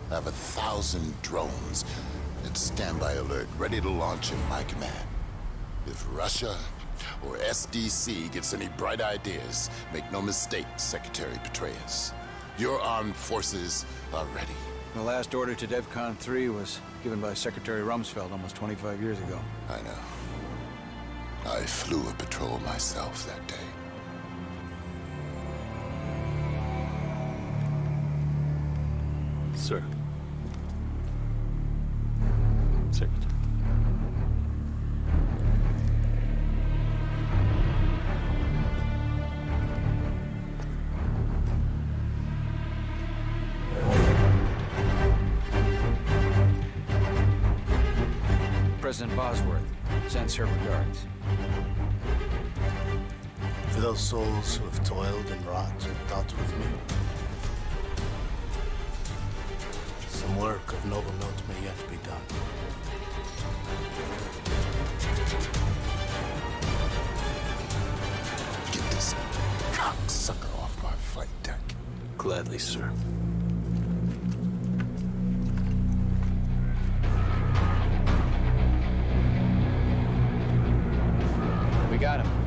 I have 1,000 drones at standby alert, ready to launch in my command. If Russia or SDC gets any bright ideas, make no mistake, Secretary Petraeus. Your armed forces are ready. The last order to DEFCON 3 was given by Secretary Rumsfeld almost 25 years ago. I know. I flew a patrol myself that day. Sir. Secretary. President Bosworth sends her regards. For those souls who have toiled and wrought and thought with me, some work of noble note may yet be done. Get this cocksucker off my flight deck. Gladly, sir. We got him.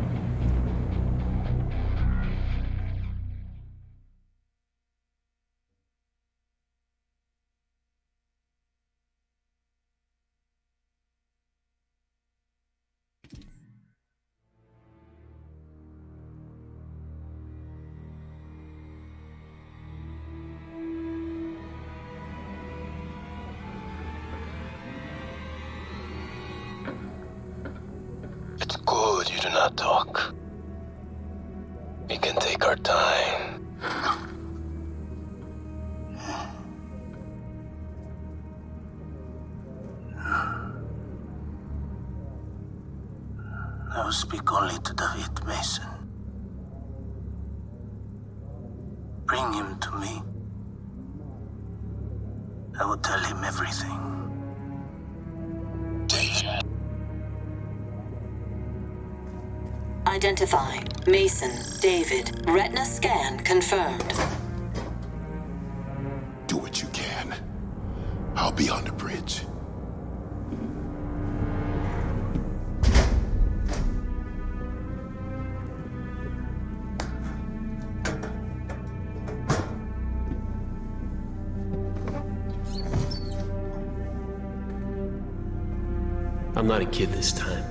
It's good you do not talk. We can take our time. I will speak only to David Mason. Bring him to me. I will tell him everything. David. Identify. Mason, David. Retina scan confirmed. Do what you can. I'll be on the bridge. I'm not a kid this time.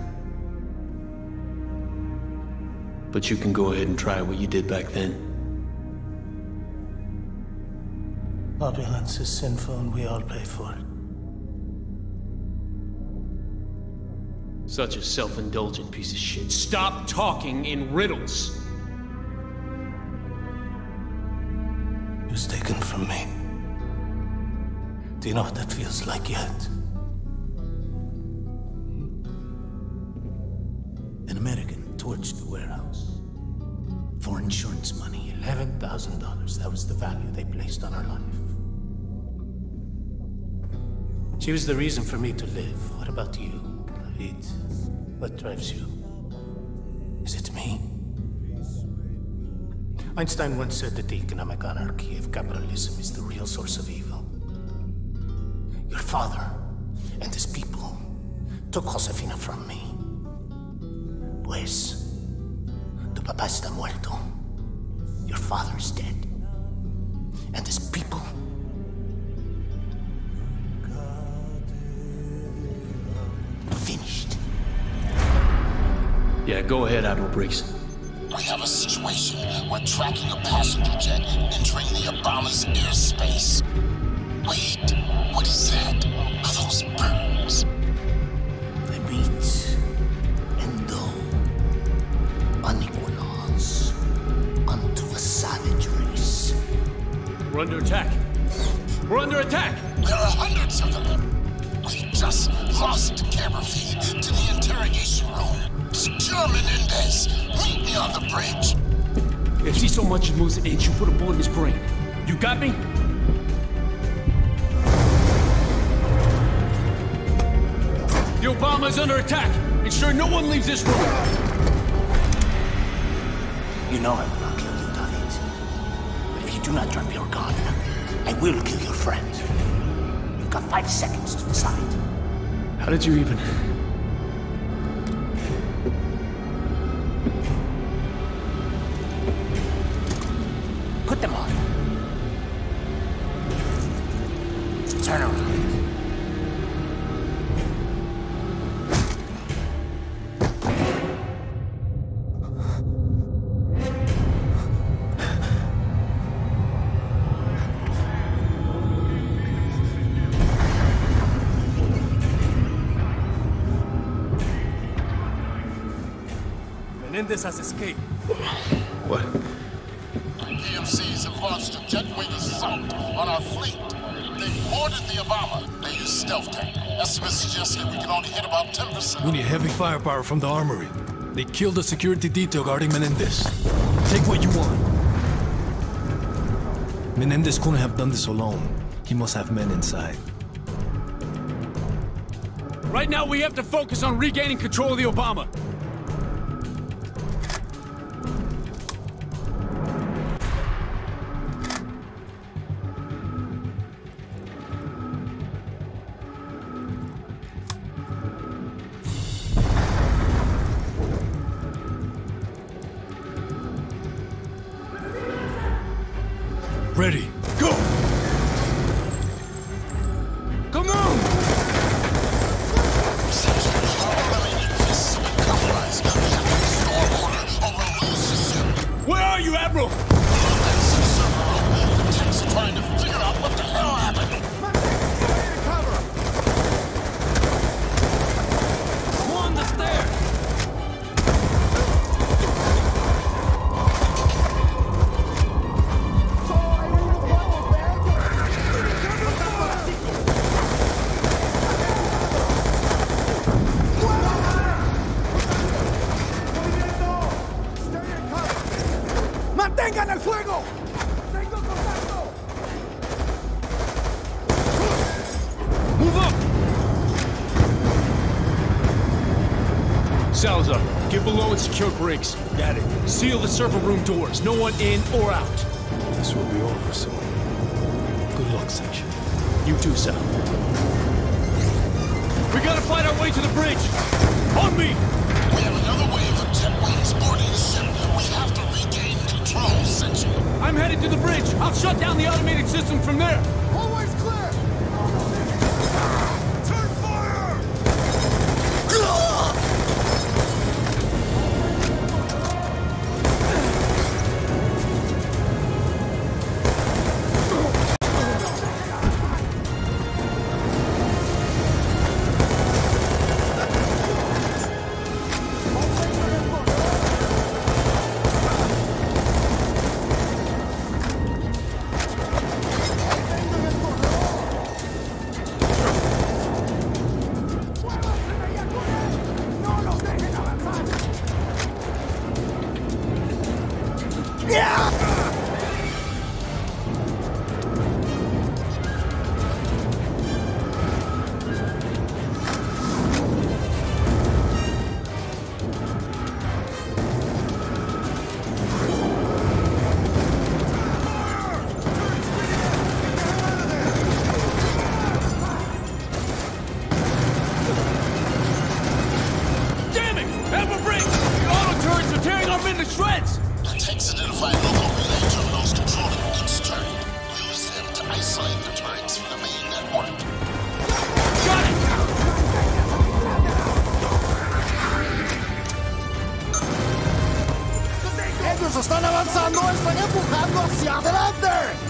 But you can go ahead and try what you did back then. Opulence is sinful and we all pay for it. Such a self-indulgent piece of shit. Stop talking in riddles! It was taken from me. Do you know what that feels like yet? An American torched the warehouse. For insurance money, $11,000. That was the value they placed on her life. She was the reason for me to live. What about you, David? What drives you? Is it me? Einstein once said that the economic anarchy of capitalism is the real source of evil. Your father and his people took Josefina from me. Pues, tu papá está muerto. Your father is dead. And his people. Finished. Yeah, go ahead, Admiral Briggs. We have a situation. We're tracking a passenger jet entering the Obama's airspace. Wait, what is that? Are those birds? They meet Endo unequals unto a savage race. We're under attack. We're under attack! There are hundreds of them. We've just lost camera feed to the interrogation room. It's German Indes. Meet me on the bridge. If he so much as moves an inch, you put a bullet in his brain. You got me? The Obama's under attack. Ensure no one leaves this room. You know I will not kill you, David. But if you do not drop your gun, I will kill your friend. You've got 5 seconds to decide. How did you even... Put them on. Turn around. Menendez has escaped. What? PMCs have launched a jet-wing assault on our fleet. They've boarded the Obama. They use stealth tech. Estimates suggest that we can only hit about 10%. We need heavy firepower from the armory. They killed the security detail guarding Menendez. Take what you want. Menendez couldn't have done this alone. He must have men inside. Right now, we have to focus on regaining control of the Obama. Ready. Go! Come on! Where are you, Admiral? The techs are trying to figure out what the hell happened. Go on the stairs! ¡Mantengan el fuego! ¡Tengo contacto! Move up! Salazar, get below and secure brakes. Got it. Seal the server room doors. No one in or out. This will be over soon. Good luck, Section. You too, Sal. We gotta fight our way to the bridge! On me! We have another wave of jet-wings boarding the ship. We have to regain control, Section. I'm headed to the bridge. I'll shut down the automated system from there. Always clear! Turn fire! Damn it! Amber brakes! The auto turrets are tearing our men to shreds! The techs identify local relay terminals controlling each turret. Use them to isolate the turrets from the main network. Got it! ¡Ellos están avanzando! ¡Están empujando hacia adelante!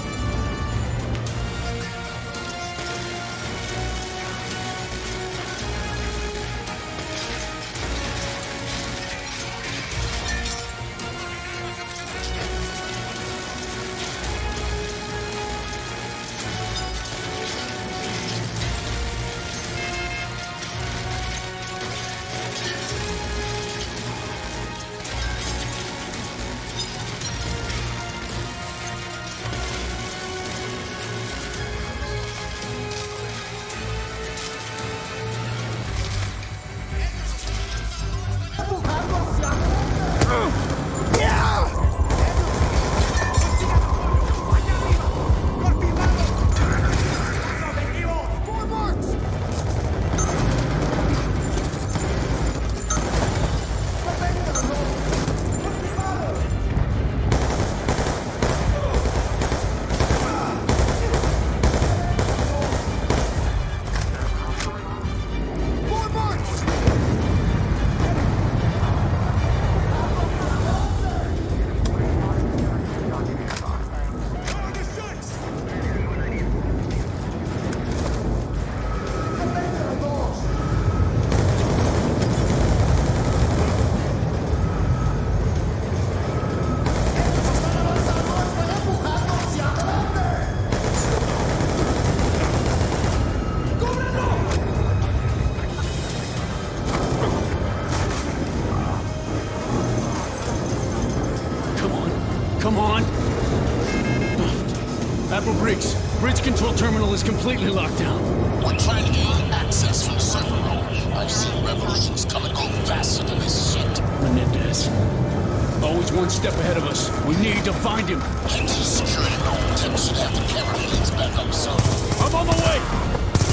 Admiral Briggs, bridge control terminal is completely locked down. We're trying to gain access from the server room. I've seen revolutions come and go faster than this shit. Menendez. Always one step ahead of us. We need to find him. Head to the security room. Tim should have the camera feeds back up soon. I'm on the way!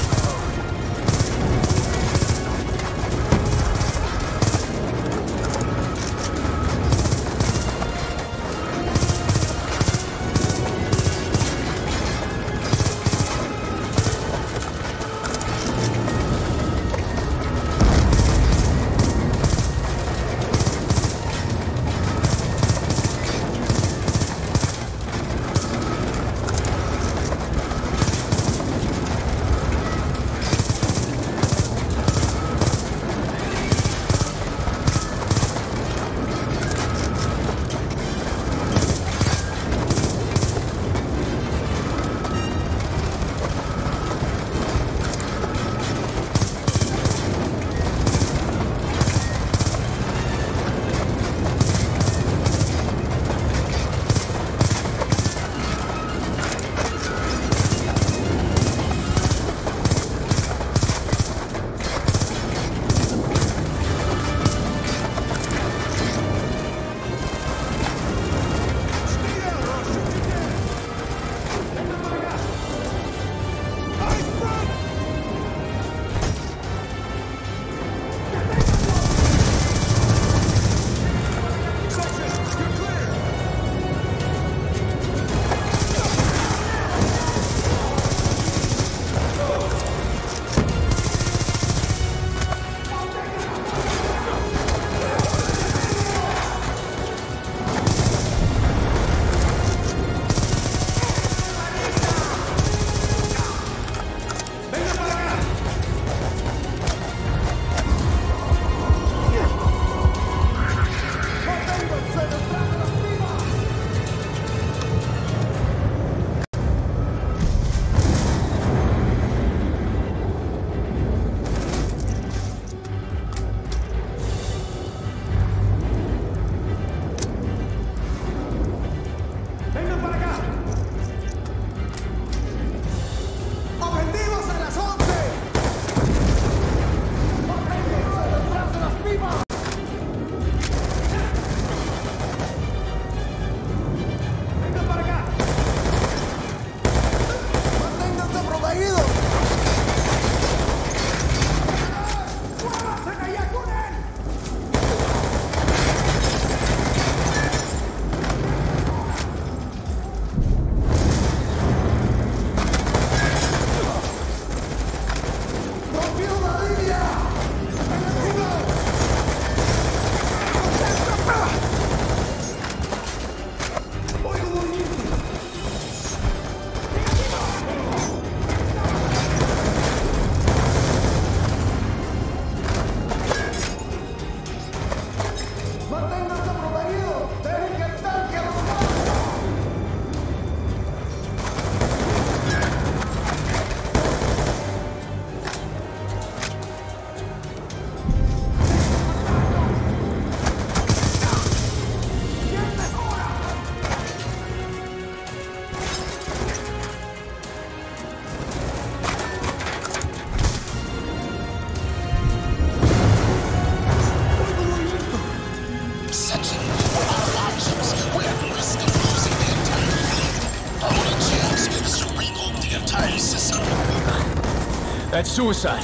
That's suicide.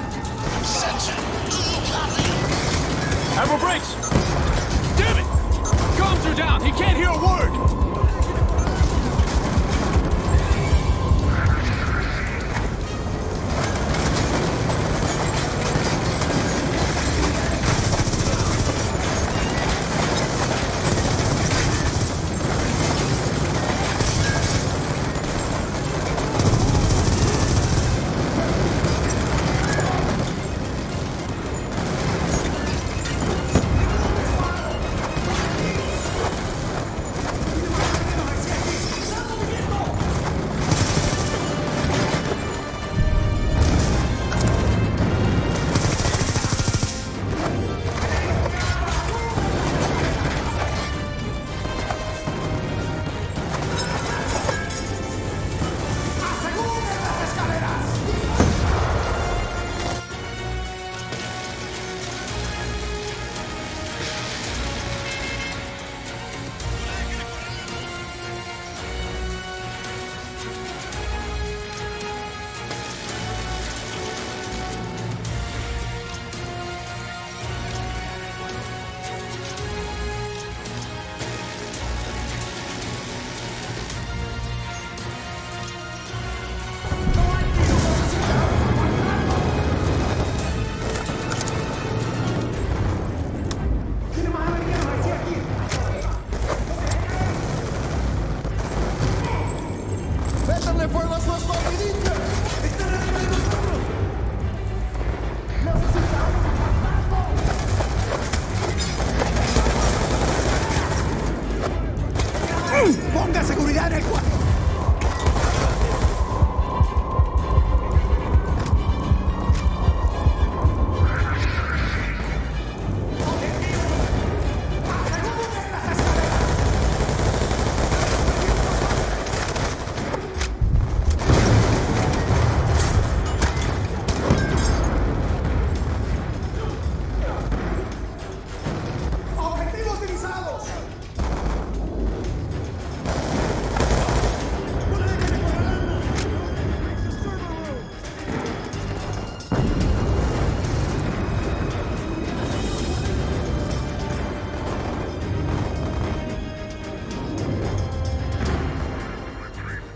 Admiral Briggs! Damn it! Comms are down! He can't hear a word!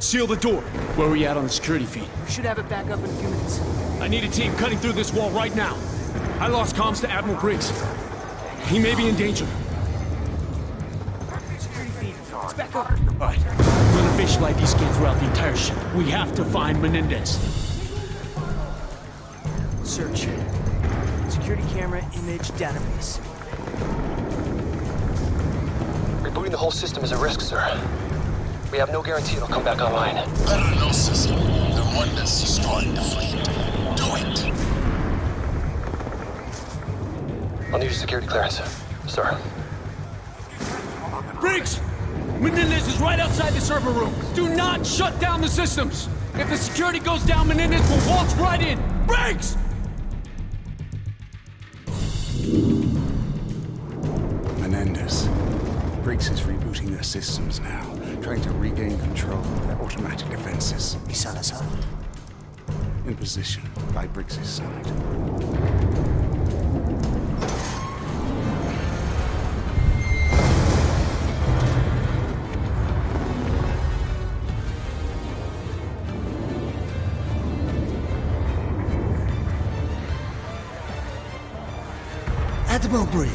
Seal the door. Where are we at on the security feed? We should have it back up in a few minutes. I need a team cutting through this wall right now. I lost comms to Admiral Briggs. He may be in danger. Security feed. It's back up. All right. We're gonna facial ID scan throughout the entire ship. We have to find Menendez. Search. Security camera image database. Rebooting the whole system is a risk, sir. We have no guarantee it'll come back online. Better than no system. The one that's destroying the fleet. Do it. I'll need a security clearance, sir. Briggs! Menendez is right outside the server room. Do not shut down the systems. If the security goes down, Menendez will waltz right in. Briggs! Menendez. Briggs is rebooting their systems now, trying to regain control of their automatic defenses. Salazar. In position by Briggs' side. Admiral Briggs.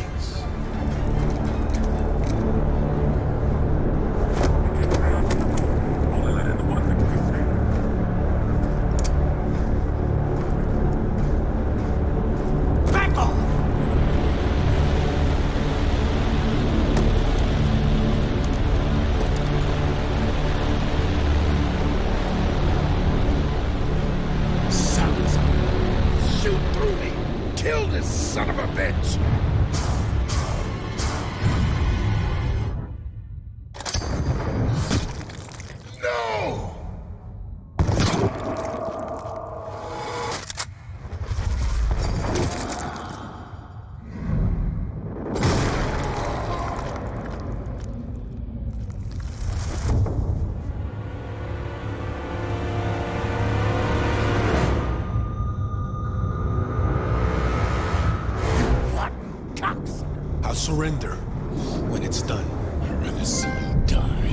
Surrender when it's done. I'd rather see you die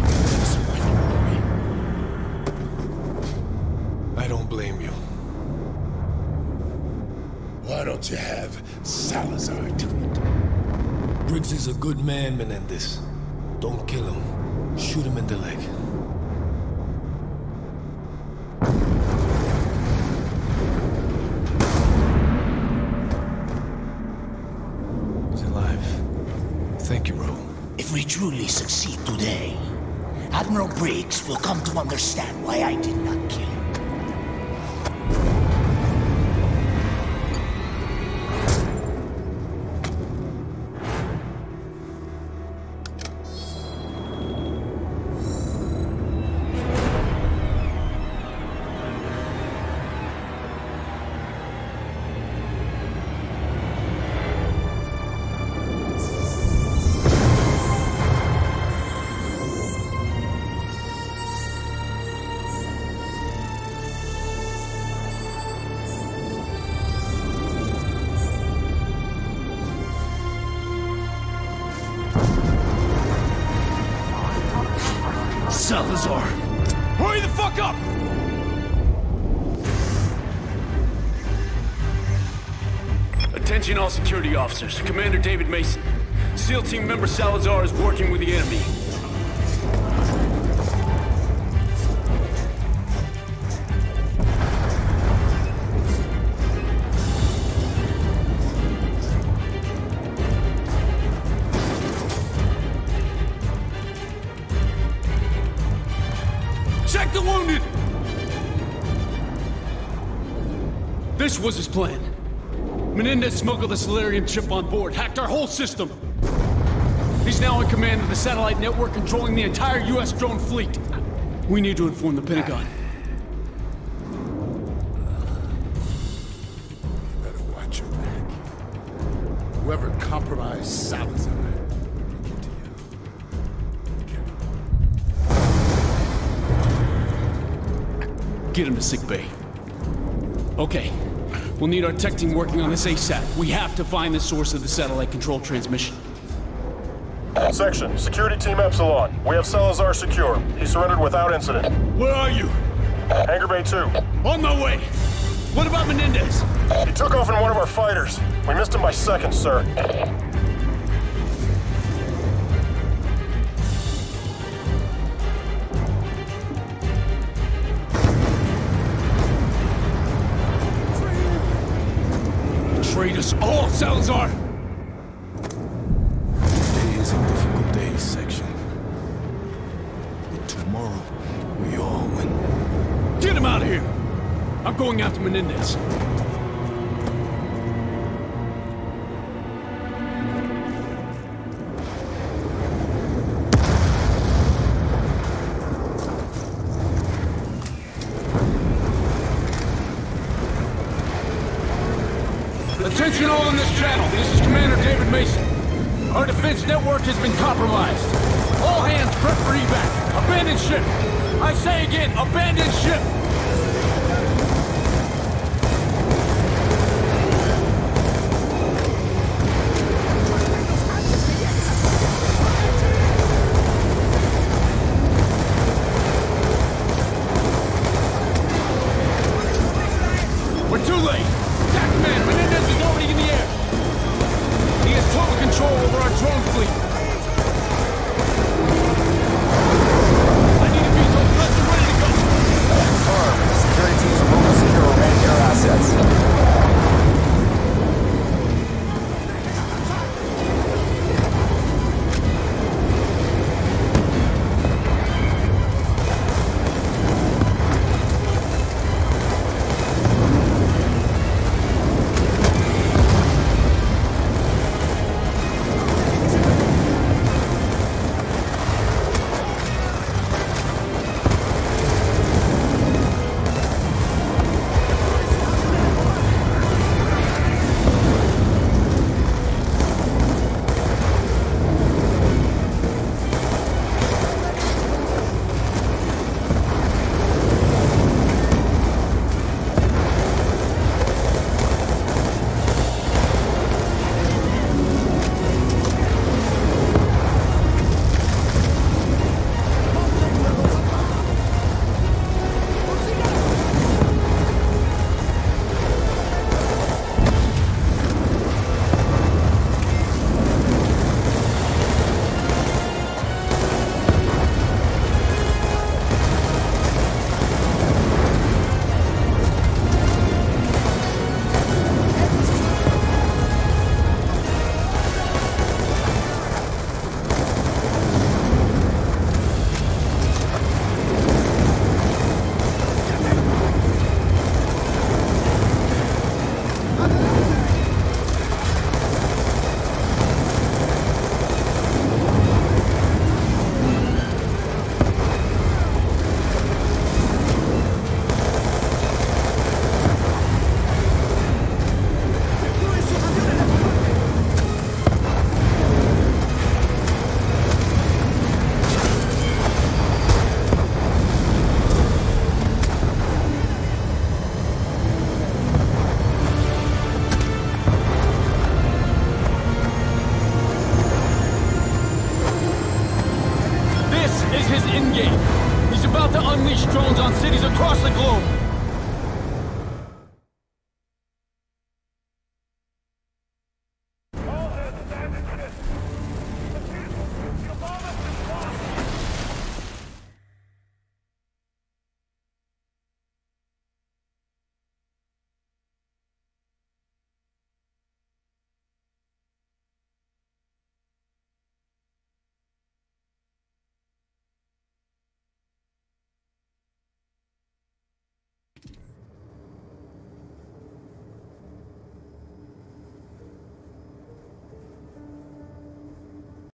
than surrender. I don't blame you. Why don't you have Salazar do it? Briggs is a good man, Menendez. Don't kill him. Shoot him in the leg. Thank you, Ro. If we truly succeed today, Admiral Briggs will come to understand why I did not kill him. Salazar! Hurry the fuck up! Attention all security officers. Commander David Mason. SEAL team member Salazar is working with the enemy. Check the wounded! This was his plan. Menendez smuggled the Solarium chip on board, hacked our whole system. He's now in command of the satellite network controlling the entire U.S. drone fleet. We need to inform the Pentagon. You better watch your back. Whoever compromised Salazar. Get him to sickbay. Okay. We'll need our tech team working on this ASAP. We have to find the source of the satellite control transmission. Section, Security Team Epsilon. We have Salazar secure. He surrendered without incident. Where are you? Hangar Bay 2. On my way. What about Menendez? He took off in one of our fighters. We missed him by seconds, sir. Betrayed us all, Salazar! Today is a difficult day, Section. But tomorrow, we all win. Get him out of here! I'm going after Menendez. Attention all in this channel. This is Commander David Mason. Our defense network has been compromised. All hands prep for evac. Abandon ship. I say again, abandon ship. We're too late. Attack command, Menendez is already in the air. He has total control over our drone fleet. I need a VTOL pressed and ready to go. Confirmed. Security teams will move secure remaining air assets. His endgame. He's about to unleash drones on cities across the globe.